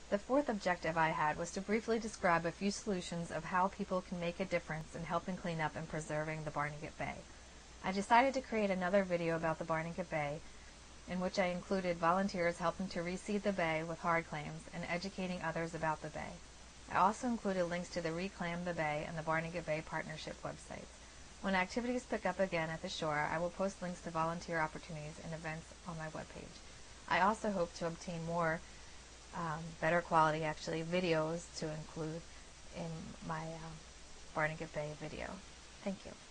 The fourth objective I had was to briefly describe a few solutions of how people can make a difference in helping clean up and preserving the Barnegat Bay. I decided to create another video about the Barnegat Bay, in which I included volunteers helping to reseed the bay with hard clams and educating others about the bay. I also included links to the Reclaim the Bay and the Barnegat Bay Partnership websites. When activities pick up again at the shore, I will post links to volunteer opportunities and events on my webpage. I also hope to obtain more better quality videos to include in my Barnegat Bay video. Thank you.